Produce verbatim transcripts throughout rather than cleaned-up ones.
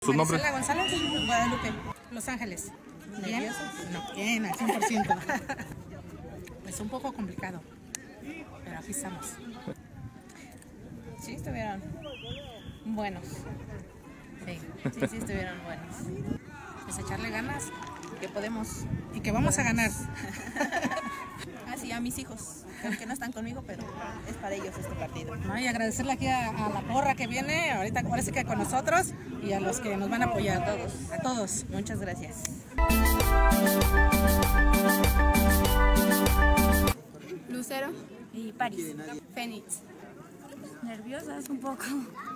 ¿Tu nombre? Marisela González, Guadalupe, Los Ángeles. ¿Bien? No, bien, al cien por ciento. Es un poco complicado, pero aquí estamos. Sí, estuvieron buenos. Sí, sí, sí estuvieron buenos. Pues echarle ganas, que podemos. Y que vamos podemos. a ganar. Así a mis hijos, que no están conmigo, pero es para ellos este partido. No, y agradecerle aquí a, a la porra que viene, ahorita parece que con nosotros, y a los que nos van a apoyar. A todos. A todos. Muchas gracias. Lucero y París. Fénix. Nerviosas un poco.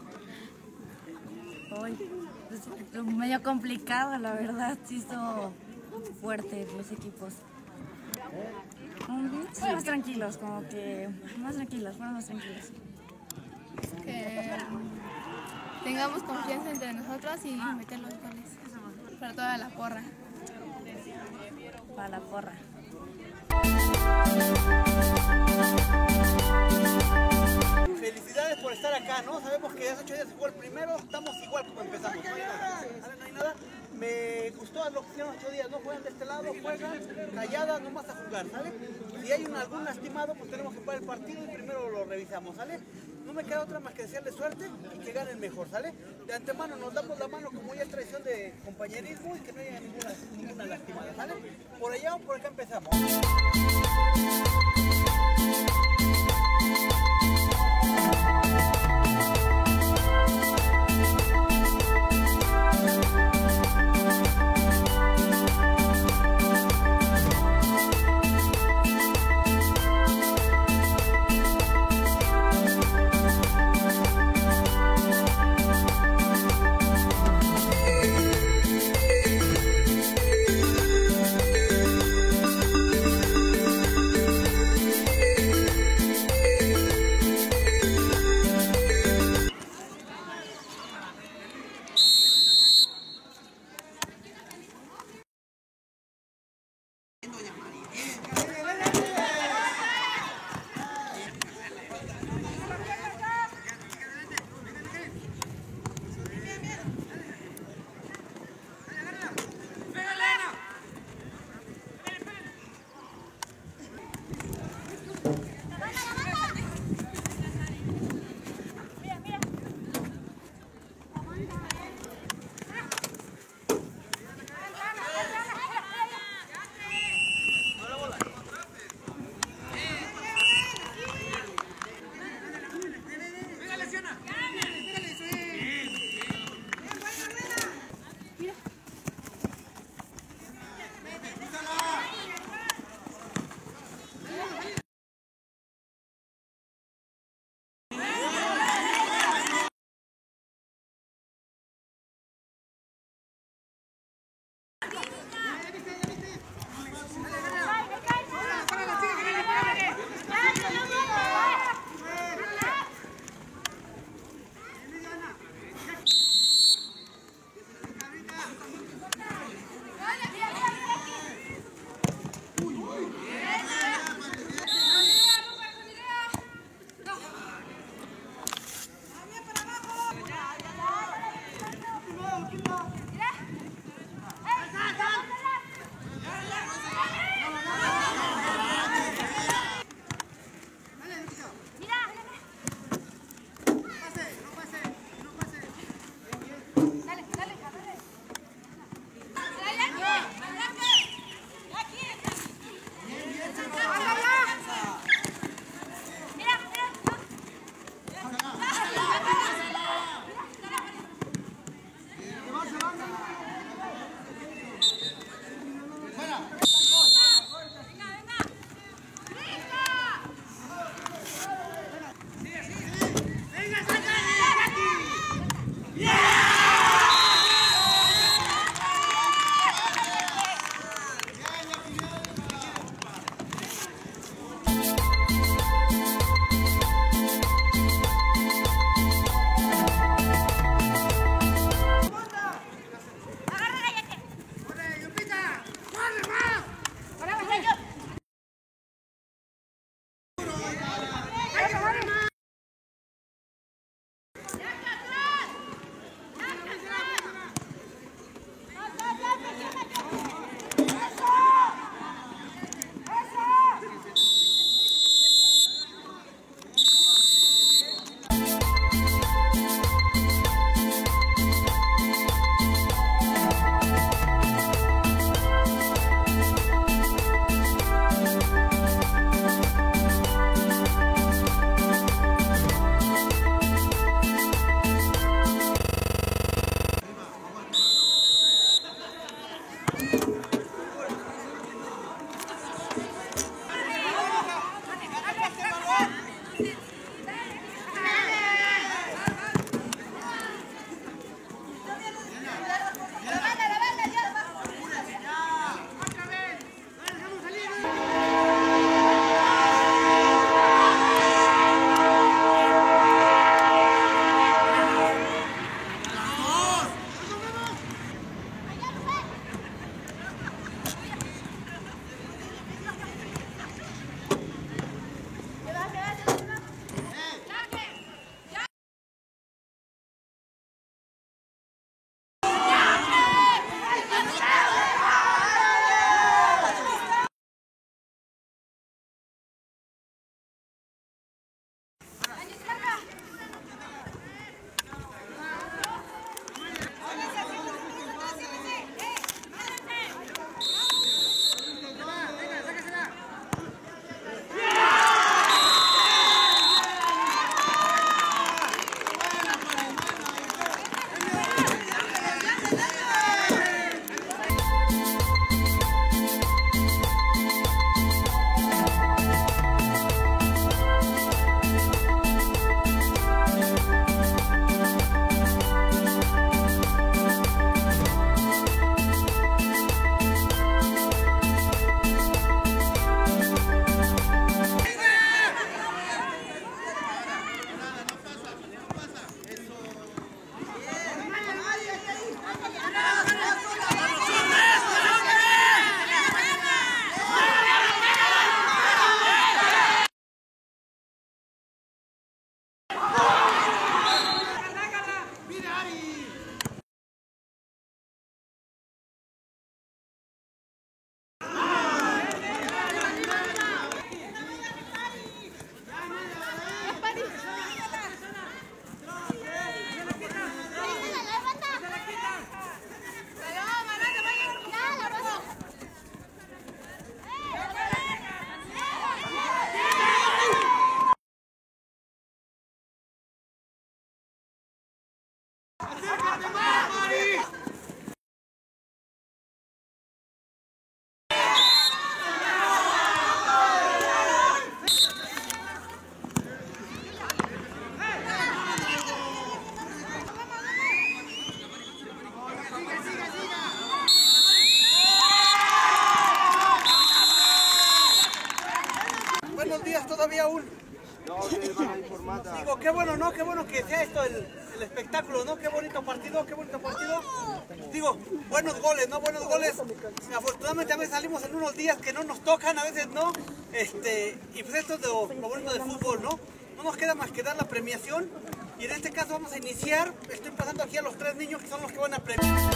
Hoy es medio complicado, la verdad, sí estuvo fuerte los equipos. Um, sí, más tranquilos, como que más tranquilos, fueron más tranquilos. Que tengamos confianza entre nosotros y meter los goles para toda la porra. Para la porra. Felicidades por estar acá, ¿no? Sabemos que hace ocho días se jugó el primero, estamos igual como empezamos, no hay nada, ¿vale? No hay nada. Me gustó lo que hicieron ocho días, no juegan de este lado, juegan calladas, nomás a jugar, ¿sale? Si hay un, algún lastimado, pues tenemos que parar el partido y primero lo revisamos, ¿sale? No me queda otra más que desearle suerte y que ganen mejor, ¿sale? De antemano nos damos la mano como ya es tradición de compañerismo y que no haya ninguna, ninguna lastimada, ¿sale? Por allá o por acá empezamos. qué bueno, ¿no? Qué bueno que sea esto el, el espectáculo, ¿no? Qué bonito partido, qué bonito partido. Digo, buenos goles, ¿no? Buenos goles. Afortunadamente a veces salimos en unos días que no nos tocan, a veces no. Este, y pues esto es lo, lo bonito del fútbol, ¿no? No nos queda más que dar la premiación. Y en este caso vamos a iniciar. Estoy pasando aquí a los tres niños que son los que van a premiar.